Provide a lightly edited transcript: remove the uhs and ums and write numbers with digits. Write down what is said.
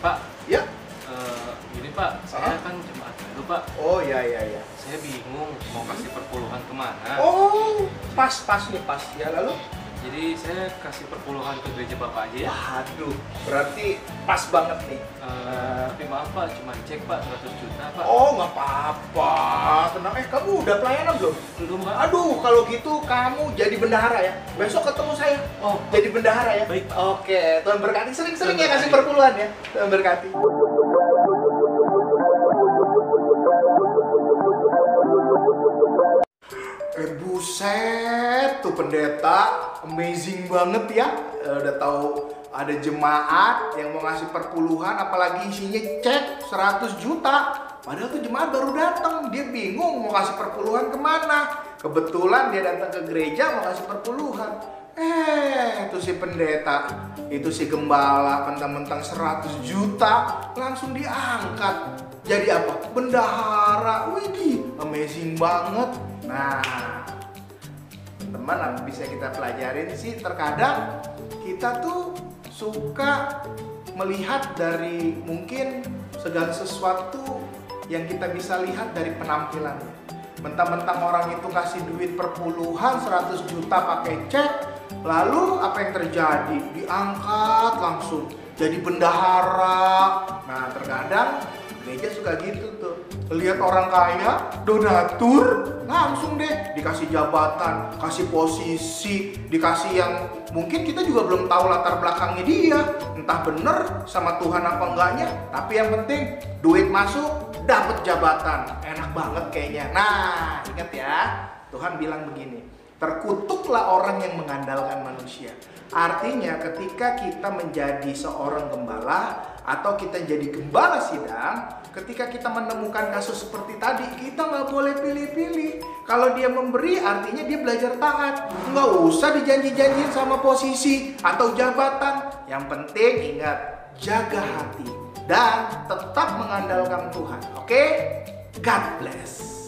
Pak, Ya. Gini Pak, saya kan jemaat baru Pak. Oh ya. Saya bingung mau kasih perpuluhan kemana. Oh, pas nih pas. Ya lalu? Jadi saya kasih perpuluhan ke gereja Bapak aja ya. Waduh, berarti pas banget nih. Tapi maaf Pak, cuma cek Pak 100 juta Pak. Oh, nggak apa-apa. Tenang. Kamu udah pelayanan belum? Belum Pak. Aduh, kalau gitu kamu jadi bendahara ya. Besok ketemu saya. Oh, Jadi bendahara ya. baik, Pak. Oke, Tuhan berkati. Sering-sering Tuhan ya kasih berkati. perpuluhan ya. Tuhan berkati. Buset, tuh pendeta amazing banget ya. Udah tahu ada jemaat yang mau ngasih perpuluhan, apalagi isinya cek 100 juta. Padahal tuh jemaat baru datang, dia bingung mau kasih perpuluhan kemana. Kebetulan dia datang ke gereja mau kasih perpuluhan. Itu si pendeta, itu si gembala mentang-mentang 100 juta langsung diangkat. Jadi apa? Bendahara. Widih, amazing banget. Nah, teman apa bisa kita pelajarin sih, terkadang kita tuh suka melihat dari mungkin segala sesuatu yang kita bisa lihat dari penampilannya. Mentang-mentang orang itu kasih duit perpuluhan 100 juta pakai cek, lalu apa yang terjadi? Diangkat langsung jadi bendahara. Nah, terkadang gereja suka gitu tuh. Lihat orang kaya, donatur, langsung deh dikasih jabatan, kasih posisi, dikasih yang mungkin kita juga belum tahu latar belakangnya dia. Entah bener sama Tuhan apa enggaknya, tapi yang penting duit masuk, dapat jabatan. Enak banget kayaknya. Nah, ingat ya, Tuhan bilang begini, terkutuklah orang yang mengandalkan manusia. Artinya ketika kita menjadi seorang gembala atau kita jadi gembala sidang, ketika kita menemukan kasus seperti tadi, kita nggak boleh pilih-pilih. Kalau dia memberi, artinya dia belajar taat. Nggak usah dijanji-janjiin sama posisi atau jabatan. Yang penting ingat, jaga hati dan tetap mengandalkan Tuhan. Oke? God bless.